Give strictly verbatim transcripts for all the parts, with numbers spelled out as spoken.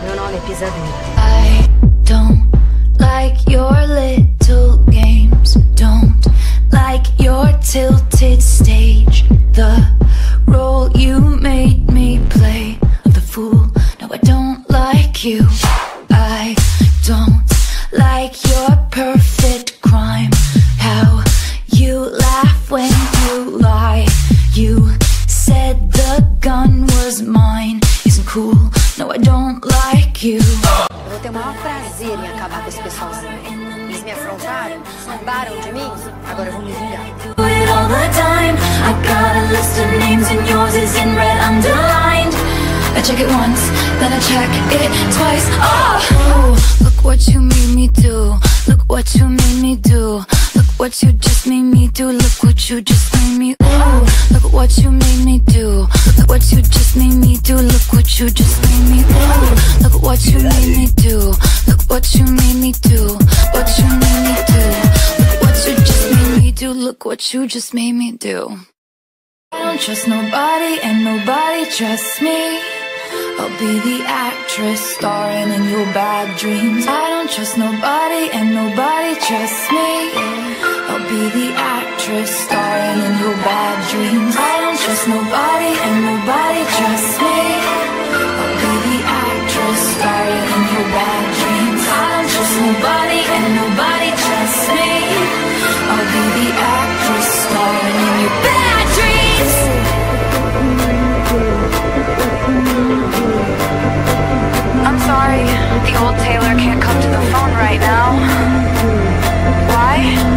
Meu nome é Pisadura. I don't like your little games. Don't like your tilted stage. The role you made me play of the fool. No, I don't like you. I don't like your perfect crime. How you laugh when you lie. You said the gun was mine. Isn't cool. No, I don't like you. Eu vou ter o maior prazer em acabar com esse pessoalzinho. Eles me afrontaram, zombaram de mim, agora eu vou me vingar. Do it all the time. I got a list of names and yours is in red underlined. I check it once, then I check it twice. Oh, look what you made me do. Look what you made me do. Look what you just made me do. Look what you just made me. Ooh, look what you made me do. Look what you just made me do. Look what you just made me. Ooh, look what you made me do. Look what you made me do. What you made me do. Look what you just made me do. Look what you just made me do. I don't trust nobody and nobody trusts me. I'll be the actress starring in your bad dreams. I don't trust nobody and nobody trusts me. I'll be the actress starring in your bad dreams. I don't trust nobody and nobody trusts me. I'll be the actress starring in your bad dreams. I don't trust nobody and nobody trusts me. I'll be the actress starring in your bad dreams. I'm sorry, the old Taylor can't come to the phone right now. Why?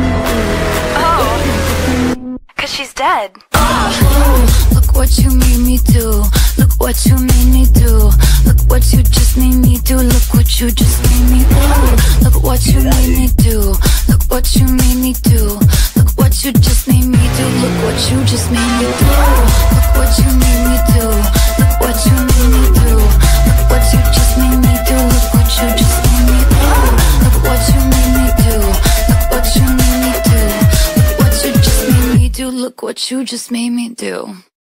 Oh, cause she's dead. Oh, look what you made me do. Look what you made me do. Look what you just made me do. Look what you just made me do. Look what you made me do. Look what you made me do. Look what you just made me do. Look what you just made me do. Look what you made me do. Look what you made me do. Look what you just made me do. Look what you just made me do. Look what you made me do. Look what you made me do. Look what you just made me do. Look what you just made me do.